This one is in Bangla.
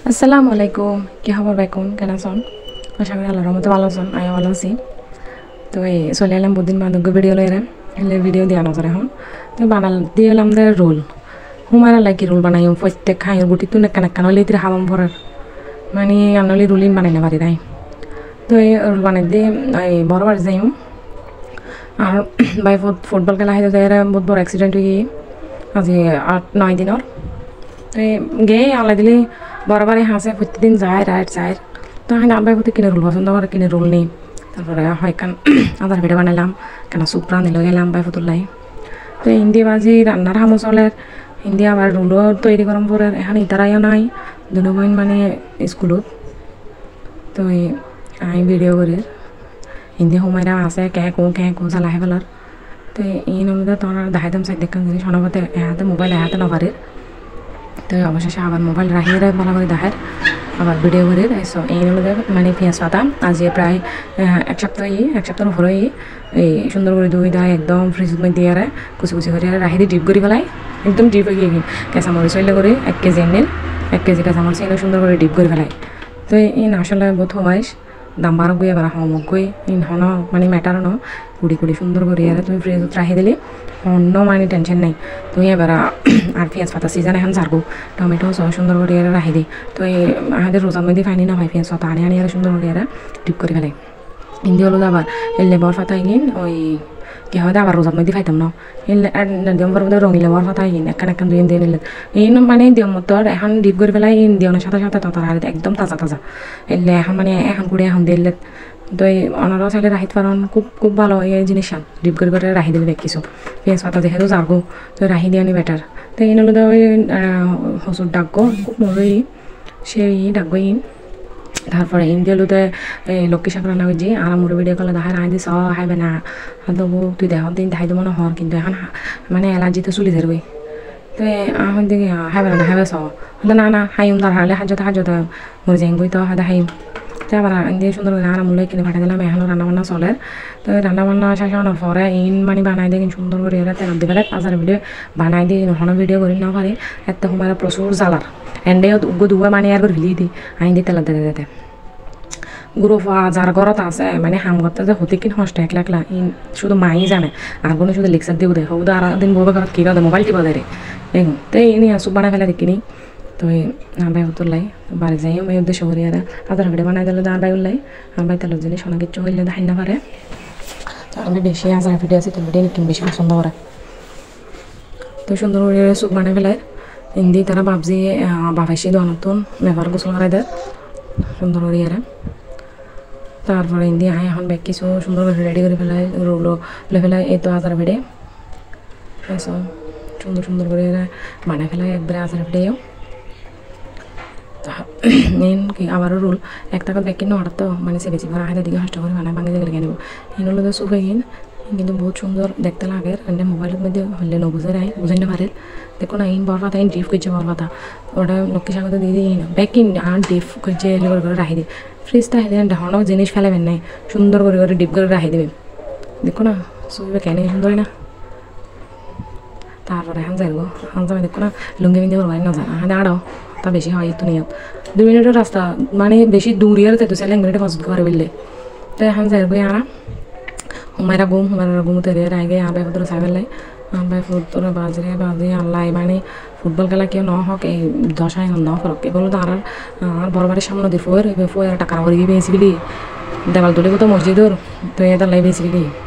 আসসালামু আলাইকুম, কি খবর বাইকুন? কেন আছেন? আশা করি আল্লাহর রহমতে ভালো আছেন। আমি ভালো আছি। তো এই চলে এলাম বহুদিন বান্ধব ভিডিও লইরে এলে ভিডিও দিয়া নজর এখন তো বানাল দিয়ে এলাম দে রোল হুমারা লাইকি রোল বানাই প্রত্যেক খাইয়ের গুটি তুই নেকা নেকা নলে তির হাবাম ভরার মানে আনলি রুলিন বানাই না পারি তাই তো এই রোল বানাই দিয়ে এই বড় বার যাই আর বাই ফুটবল খেলা হাইতে যাই বহুত বড় অ্যাক্সিডেন্ট হয়ে গিয়ে আজি 8-9 দিনের তো গে আলাই দিলে বরাবরই হাসে প্রতিদিন যায় রাইট যায় তো আমি আব্বাই প্রতি কিনে রোল পছন্দ করে কিনে রোল নেই তারপরে হয় কান আদার ভিডিও বানাইলাম কেন স্যুপ রাঁধিলে গেলাম বাই ফতুল্লাই তো হিন্দি বাজি রান্নার হামো চলের হিন্দি আবার রোলও তৈরি গরম করে এখন ইতারাইও নাই দুনো বইন মানে স্কুলত তো আমি ভিডিও করি হিন্দি সময়রা আছে কে কো চালাহে ফেলার তো এই নমতে তোমার দেখাইতাম সাইড দেখান জিনিস অনবতে এহাতে মোবাইল এহাতে নপারে তো অবশেষে আবার মোবাইল রাখিয়ে ভালো করে দেখার আবার ভিডিও করে সো এই নমতে মানে পেঁয়াজ পাতা আজ প্রায় এক সপ্তাহের উপরেই এই সুন্দর করে ধুই দেয় একদম ফ্রিজ মধ্যে দিয়ে কুচি করে রাখি দিয়ে ডিপ করে ফেলাই একদম ডিপ হয়ে গিয়ে কেঁচামরিচ হইলে করে 1 কেজি এনে 1 কেজি কাঁচামরিচ এনে সুন্দর করে ডিপ করে ফেলাই তো এই আসলে বহুত হওয়াইস দাম বারো গই এবার হমক গই ইন হন মানে ম্যাটার ন কুড়ি সুন্দর করে তুমি ফ্রিজত রাখি দিলে অন্য মানে টেনশন নাই তুমি এবার আর পেঁয়াজ পাতা সিজন এখন ছাড়বো টমেটো সব সুন্দর করে রাখি দিই তো এই আমাদের রোজার মধ্যে ফাইনি না ভাই পেঁয়াজ পাতা আনি সুন্দর করে ডিপ করে ফেলাই হিন্দি হলো আবার লেবর পাতা গিন ওই কি হয় আবার রোজার মধ্যে খাইতাম না দিয়ম্বর মধ্যে রঙিন লেবর পাতা গিন একান দুই দিয়ে নিলে এই মানে দিয়ম তোর এখন ডিপ করে ফেলাই দিয়নের সাথে তত একদম তাজা এলে এখন মানে এখন করে এখন দিলে তো এই অনারা চাইলে রাখিতে পারেন খুব ভালো এই জিনিস ডিপ করে রাখি দিলে কিছু পেঁয়াজ পাতা যেহেতু যাবো তো রাখি দিয়ে আনি বেটার তো এই নলে ওই হসুর ডাকবো খুব মজা সেই ডাকবো তারপরে ইন্ডিয়ালুতে এই লক্ষ্মী সাঁকড়া নামে যে আরামুড়ে ভিডিও করলে দেখা রাই দিস হাইবে না তবু তুই দেখ দিন দেখাই দেবো না হর কিন্তু এখন মানে অ্যালার্জিতে চলি যাবে তো এখন দিকে হাইবে না হাইবে সহ না হাইম তার হারলে হাজতে মরে যাই বই তো হাইম তো আবার দিয়ে সুন্দর করে আরামুলে কিনে পাঠিয়ে দিলাম এখনও রান্নাবান্না চলে তো রান্নাবান্না শেষ হওয়ার পরে ইন মানে বানাই দিয়ে সুন্দর করে তেল দিবে পাঁচার ভিডিও বানাই দিয়ে হন ভিডিও করি না পারি এত সময় প্রচুর জ্বালার এন্ডে দুয়া মানে আর করে ভিলিয়ে দিই আইন দিয়ে তেল দিতে গুরু যার ঘরত আছে মানে হাম করতে যে হতে কিন হস্ত একলা ইন শুধু মাই জানে আর কোনো শুধু লেকচার দিব দেয় হবু আর দিন বউবে ঘরত কি করে মোবাইল টিপা দেয় এগুন তো ইনি সুপ বানাই ফেলে দেখিনি তো আবাই উতলাই বাড়ি যাই আমি উদ্দেশ্য করি আর আদার ভিডিও বানাই দিলে আবাই উল্লাই আবাই তেলের জিনিস অনেক কিছু হইলে দেখাই না পারে তো আমি বেশি আজার ভিডিও আছে তেল ভিডিও কিন বেশি পছন্দ করে তো সুন্দর করে সুপ বানাই ফেলাই হিন্দি তারা ভাবছি বাবাইছি দেওয়া নতুন মেভার গোসল করাই দেয় সুন্দর করে তারপরে হিন্দি আয় এখন ব্যাগ কিছু সুন্দর করে রেডি করে ফেলাই রোলো ফেলে ফেলাই এই তো আচার ভিডে সুন্দর করে বানাই ফেলাই একবারে আচার ভিডেও মেন কি আবারও রোল এক টাকা ব্যাগ কিনে অর্ডার তো মানে সেবেছি আর হাতে দিকে কষ্ট করে বানায় ভাঙে লেগে নেব এই হলো তো সুখে কিন কিন্তু বহুত সুন্দর দেখতে লাগে এনে মোবাইলের মধ্যে হলে বুঝে বুঝাই না পারে দেখো না ইন বড় কথা ইন ডিপ করছে বড় কথা ওটা লক্ষ্মী সাগর দিয়ে দিই ব্যাগ কিন আর ডিপ করছে করে রাখি দিই ফ্রিজটা হেলে ঢাকানো জিনিস ফেলাবেন নাই সুন্দর করে ডিপ করে রাখি দেবেন দেখো না সবই কেন সুন্দর না তারপরে এখন যাইব এখন যাবে দেখো না লুঙ্গি বিন্দু করবাই না যায় হ্যাঁ দাঁড়াও তা বেশি হয় তো নিয়ত 2 মিনিটের রাস্তা মানে বেশি দূর ইয়ার তো চাইলে 1 মিনিটে পছন্দ করে বললে তো এখন যাইব আর হুমায়রা ঘুম তেরে আগে আবে ফুটবল চাইবেলাই আবে ফুটবল বাজে আল্লাহ মানে ফুটবল খেলা কেউ ন হোক এই দশায় ন ফরক এগুলো তো আর বড় বাড়ির সামনে দিয়ে ফুয়ের টাকা করে গিয়ে পেয়েছি বলি দেওয়াল তুলে তো মসজিদর তো এটা লাই পেয়েছি